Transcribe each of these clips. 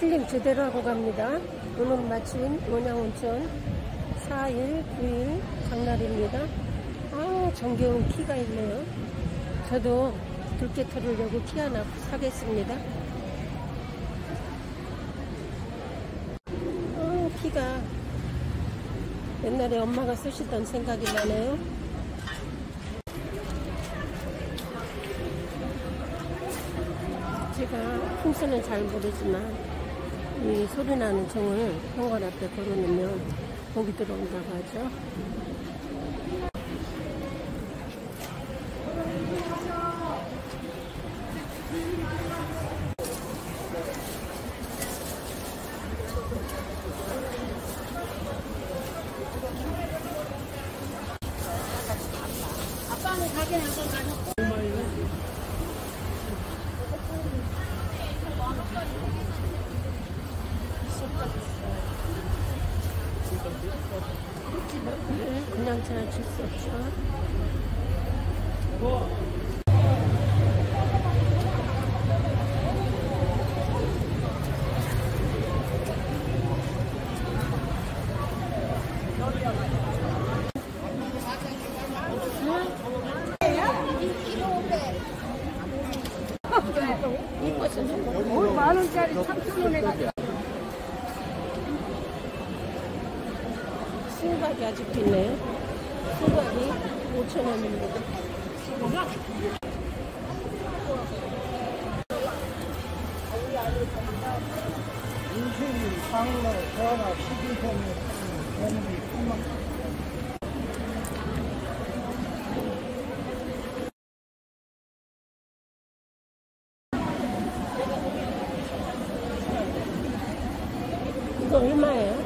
힐링 제대로 하고 갑니다. 오늘 마침 원양온천 4일, 9일 장날입니다. 정겨운 키가 있네요. 저도 들깨 털으려고 키 하나 사겠습니다. 키가 옛날에 엄마가 쓰시던 생각이 나네요. 제가 풍수는 잘 모르지만 이 소리나는 정을 현관 앞에 걸어놓으면 복이 들어온다고 하죠. 아빠는 가게 한번 가놓고 그냥 지나칠 수 없죠. 이뻐서 10,000원짜리 3,000원에 가져. 수박이 아직도 있네요. 수박이 5,000원입니다. 인생 상로 전화 12,000원 이거 얼마예요?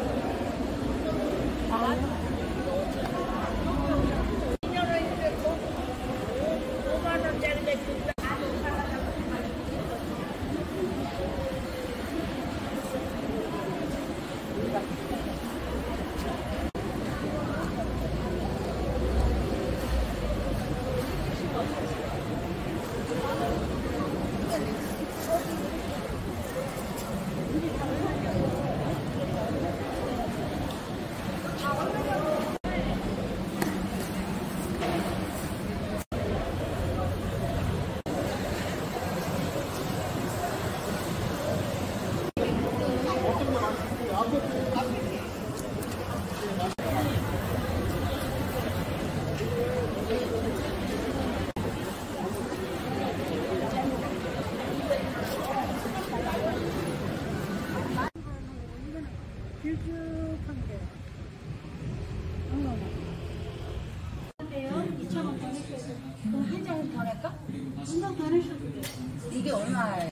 길쭉한데 2,000원 더 내셔야 돼. 그럼 한 장 더 낼까? 한 장 더 내셔도 돼. 이게 얼마예요?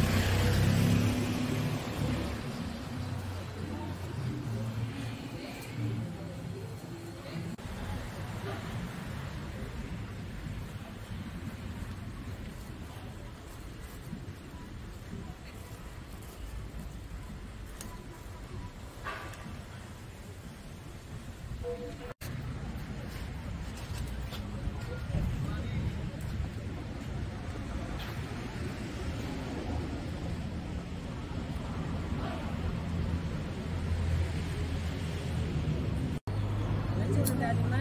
하지마.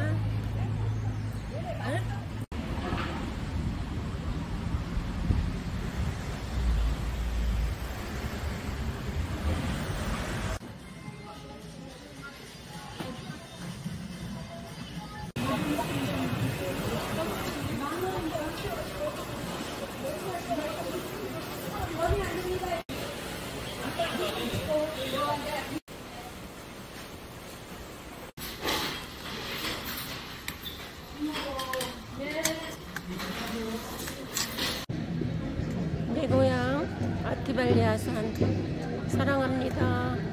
내 고향 아티발리아산 사랑합니다.